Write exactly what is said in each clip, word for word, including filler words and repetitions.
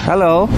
Halo.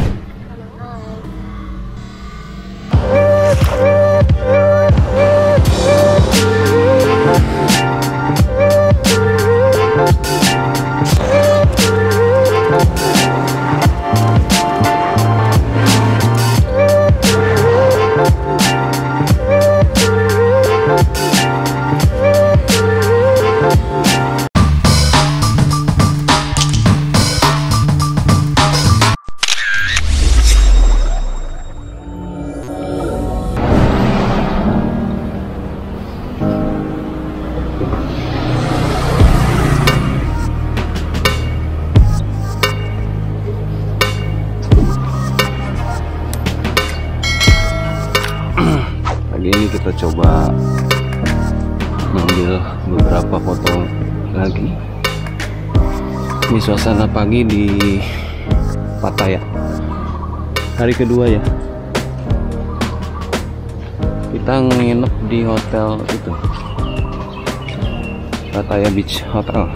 Pagi ini kita coba mengambil beberapa foto lagi. Ini suasana pagi di Pattaya, hari kedua ya. Kita nginep di hotel itu, Pattaya Beach Hotel.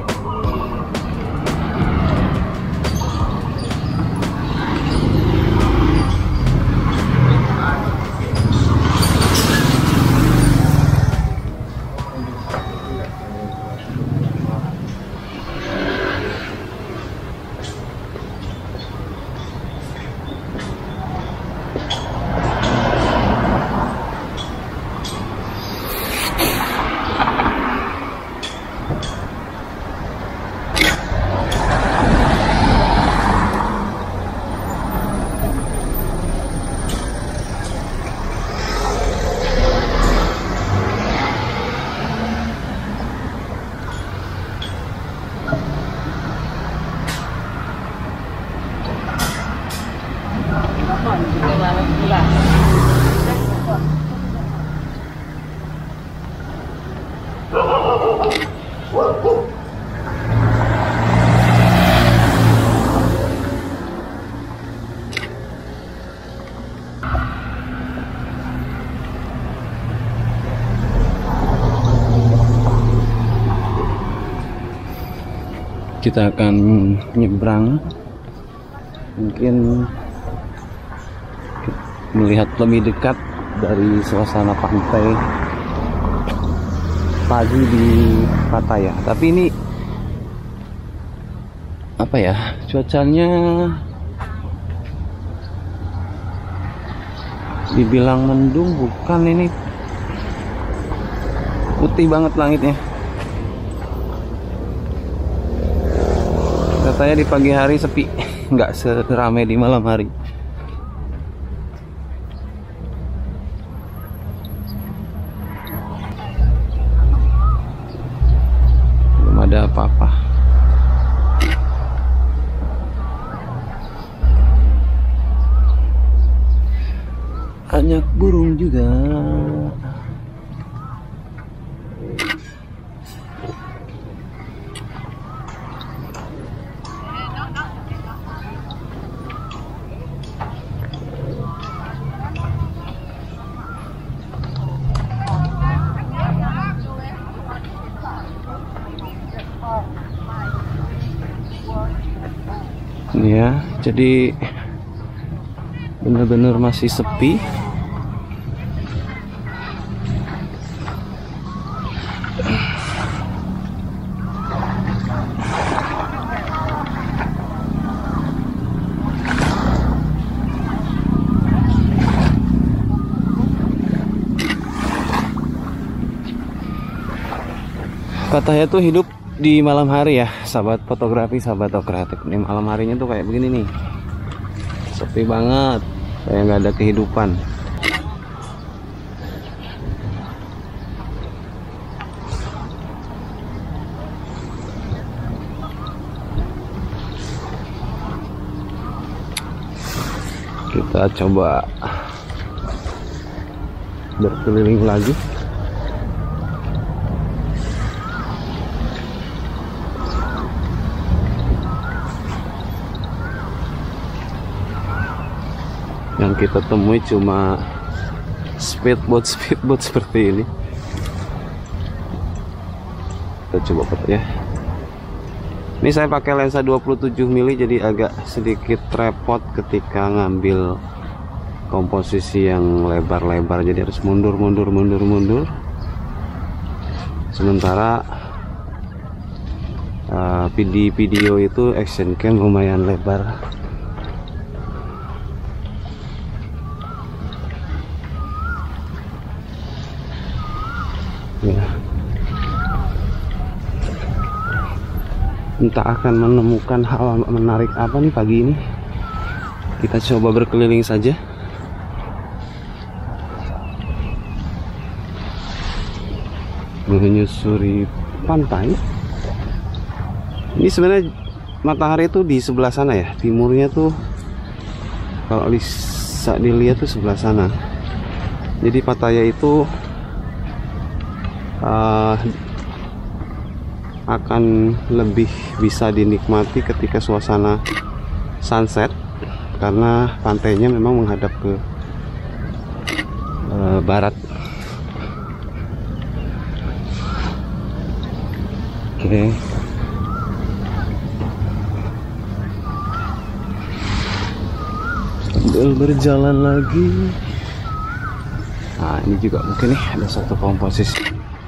Kita akan nyebrang, mungkin melihat lebih dekat dari suasana pantai pagi di Pattaya. Tapi ini apa ya, cuacanya dibilang mendung bukan, ini putih banget langitnya. Katanya di pagi hari sepi, nggak seramai di malam hari. Belum ada apa-apa. Banyak burung juga. Ya, jadi benar-benar masih sepi. Pattaya tuh hidup di malam hari ya, sahabat fotografi, sahabat kreatif. Di malam harinya tuh kayak begini nih, sepi banget, kayak nggak ada kehidupan. Kita coba berkeliling lagi. Yang kita temui cuma speedboat speedboat seperti ini. Kita coba foto ya. Ini saya pakai lensa dua puluh tujuh mili, jadi agak sedikit repot ketika ngambil komposisi yang lebar-lebar, jadi harus mundur mundur mundur mundur. Sementara uh, video video itu action cam lumayan lebar. Ya. Entah akan menemukan hal menarik apa nih pagi ini. Kita coba berkeliling saja. Menyusuri pantai. Ini sebenarnya matahari itu di sebelah sana ya. Timurnya tuh kalau bisa dilihat tuh sebelah sana. Jadi Pattaya itu uh, akan lebih bisa dinikmati ketika suasana sunset, karena pantainya memang menghadap ke uh, barat. Oke, okay. Sambil berjalan lagi. Nah, ini juga mungkin nih ada satu komposisi.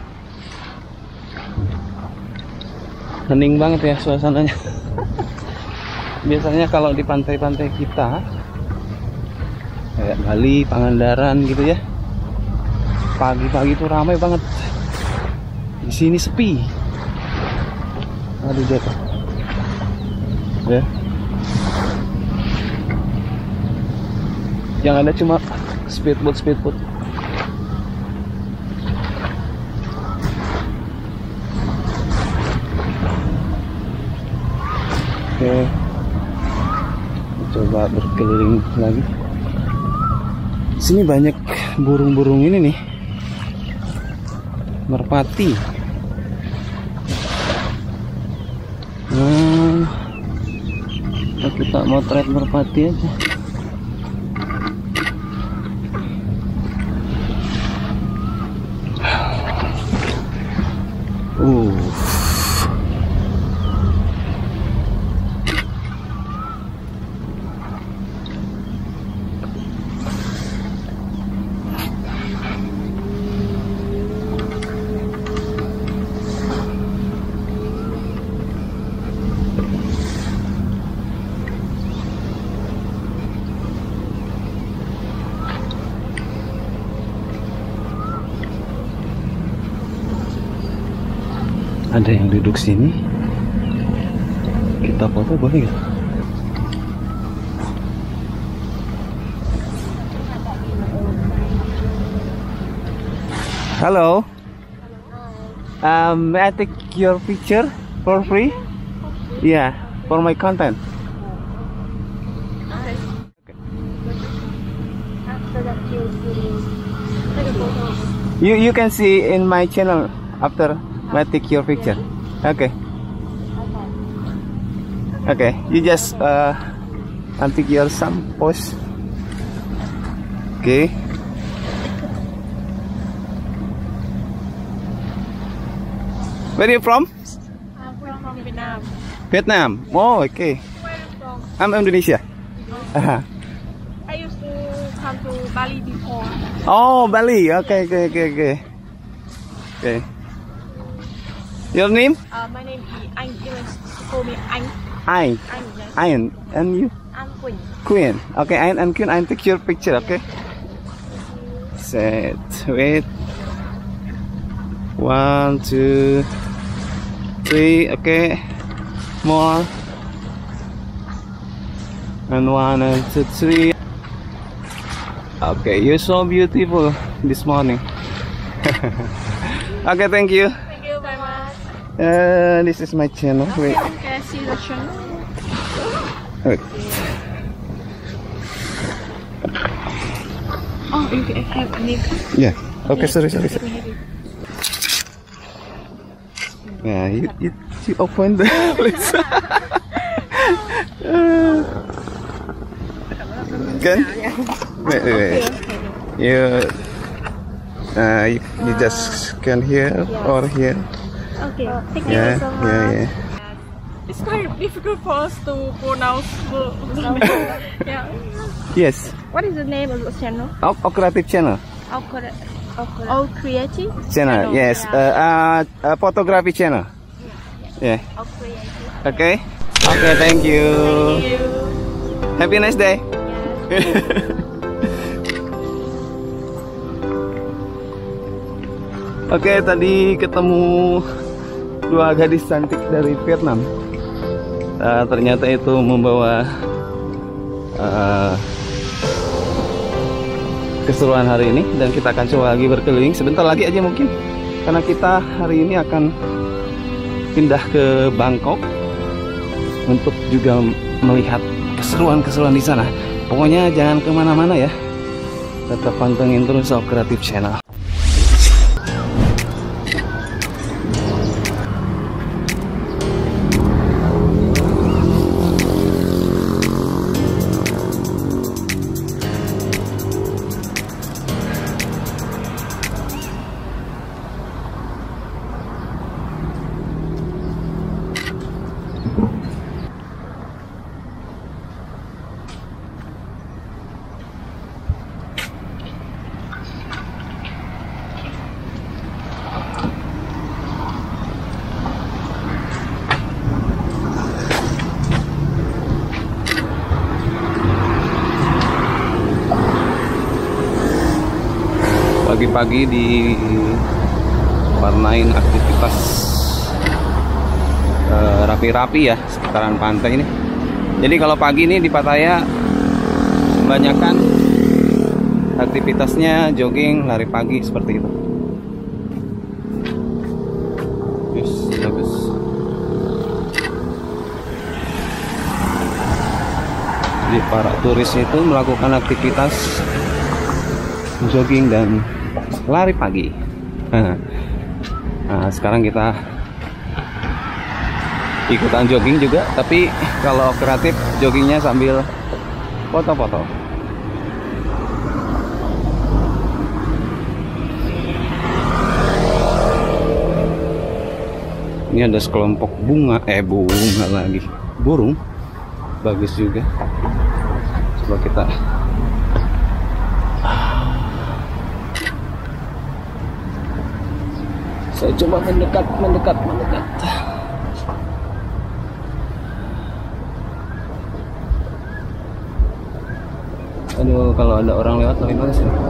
Hening banget ya suasananya. Biasanya kalau di pantai-pantai kita kayak Bali, Pangandaran gitu ya, pagi-pagi itu ramai banget. Di sini sepi. Aduh jatuh. Ya. Yang ada cuma speedboat speedboat. Oke, coba berkeliling lagi. Sini banyak burung-burung ini nih, merpati. Nah, kita motret merpati aja. Uh. Ada yang duduk sini. Kita foto boleh nggak? Hello. Um, may I take your picture for free? Yeah, for my content. Okay. After that, you take a photo. You you can see in my channel after I take your picture. Okay. Okay. You just uh, I'll take your some pose. Okay. Where are you from? I'm from Vietnam. Vietnam. Oh, okay. Where are you from? I'm Indonesia. Uh-huh. I used to come to Bali before. Oh, Bali. Okay, okay, okay, okay. Okay. Your name? Uh, my name is Anh. You can call me Anh. Ain. Anh, yes. Ain. And you? I'm Quỳnh. Queen. Okay, Ain and Queen. I'll take your picture, okay? Set. Wait. One, two, three. Okay. More. And one and two, three. Okay, you're so beautiful this morning. Okay, thank you. Thank you very much. Uh, this is my channel. Wait. Can I see the channel? Wait. Oh, you can have a name. Yeah. Okay, sorry, sorry. Let sorry. me have it. Yeah, you, you, you open the place. uh, Can? Wait, wait, wait. You, uh, you, you just scan here or here. Okay, thank you Yeah, so much. yeah, yeah. It's quite difficult for us to pronounce. Yeah. Yes. What is the name of the channel? Our, our creative channel. Our, cre- our, cre- our creative Channel. Yes. Yeah. Uh, uh, uh, photography channel. Yeah. Our creative. Okay. Okay. Thank you. Thank you. Have a nice day. Yeah. Oke, tadi ketemu dua gadis cantik dari Vietnam. Uh, ternyata itu membawa uh, keseruan hari ini, dan kita akan coba lagi berkeliling sebentar lagi aja mungkin, karena kita hari ini akan pindah ke Bangkok untuk juga melihat keseruan-keseruan di sana. Pokoknya jangan kemana-mana ya, tetap pantengin terus Our Creative Channel. Pagi-pagi diwarnain aktivitas rapi-rapi uh, ya sekitaran pantai ini. Jadi kalau pagi ini di Pattaya kebanyakan aktivitasnya jogging, lari pagi seperti itu. Yes, bagus. Jadi para turis itu melakukan aktivitas jogging dan lari pagi. Nah, sekarang kita ikutan jogging juga, tapi kalau kreatif joggingnya sambil foto-foto. Ini ada sekelompok bunga, eh bunga lagi, burung, bagus juga. Coba kita saya coba mendekat, mendekat, mendekat. Aduh, kalau ada orang lewat paling bagus ya.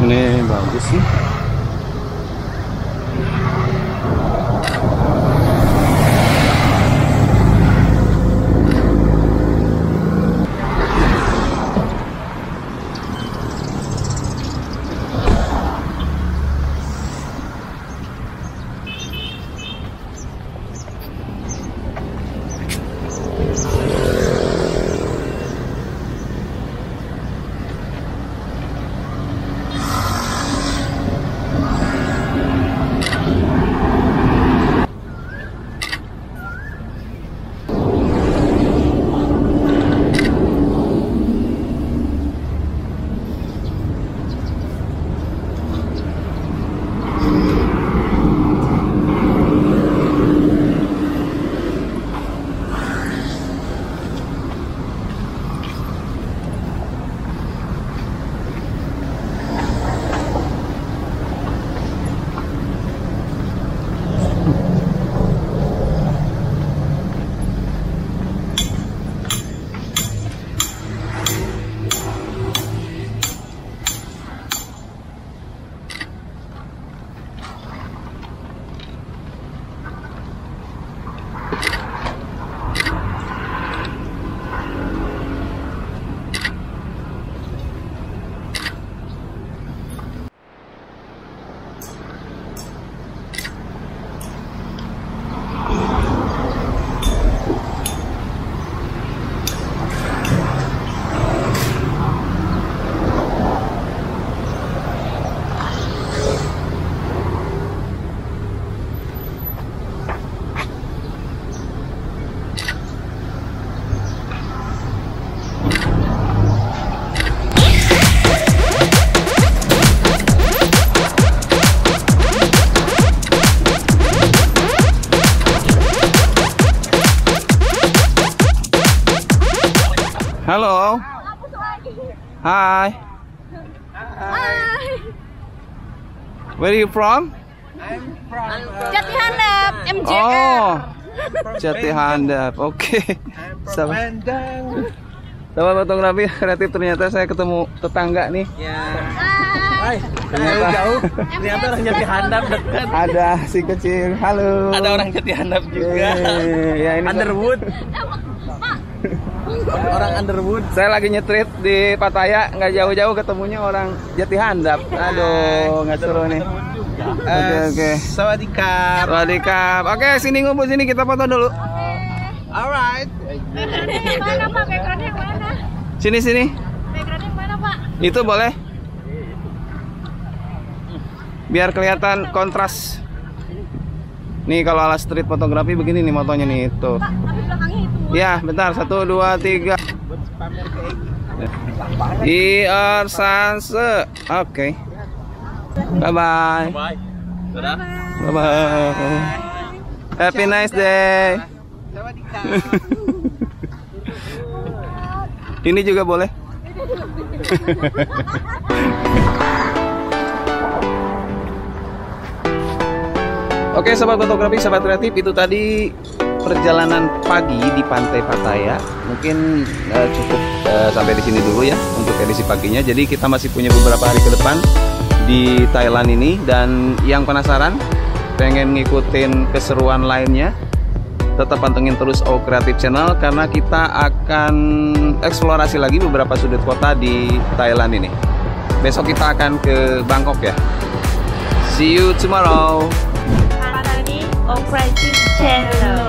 Ini bagus sih. Halo. Hi. Hai. Where are you from? Jati Handap, M J R. Oh, Jati Handap. Oke. Sahabat Sahabat fotografi kreatif, ternyata saya ketemu tetangga nih. Ya. Hai. Hai. Ternyata jauh. Ternyata orang Jati Handap dekat. Ada si kecil. Halo. Ada orang Jati Handap juga. Eh, ya ini Underwood. Orang Underwood. Saya lagi nyetrit di Pattaya, nggak jauh-jauh ketemunya orang Jati Handap. Aduh, nggak seru nih. Oke oke. Sawadikap. Sawadikap. Oke, sini ngumpul sini, kita foto dulu. Alright. Backgroundnya yang mana Pak? Backgroundnya yang mana? Sini sini. Backgroundnya yang mana Pak? Itu boleh. Biar kelihatan kontras. Nih kalau ala street fotografi begini nih motonya nih itu. Pak, tapi belakangnya itu. Ya, bentar. Satu, dua, tiga. Ir Sanse. Oke. Bye bye. Bye. Sudah. Bye bye. Happy nice day. Sawadikap. Ini juga boleh. Oke, sobat fotografi, sobat kreatif, itu tadi perjalanan pagi di Pantai Pattaya. Mungkin uh, cukup uh, sampai di sini dulu ya untuk edisi paginya. Jadi kita masih punya beberapa hari ke depan di Thailand ini, dan yang penasaran pengen ngikutin keseruan lainnya, tetap pantengin terus O Creative Channel karena kita akan eksplorasi lagi beberapa sudut kota di Thailand ini. Besok kita akan ke Bangkok ya. See you tomorrow. Pantengin O Creative Channel.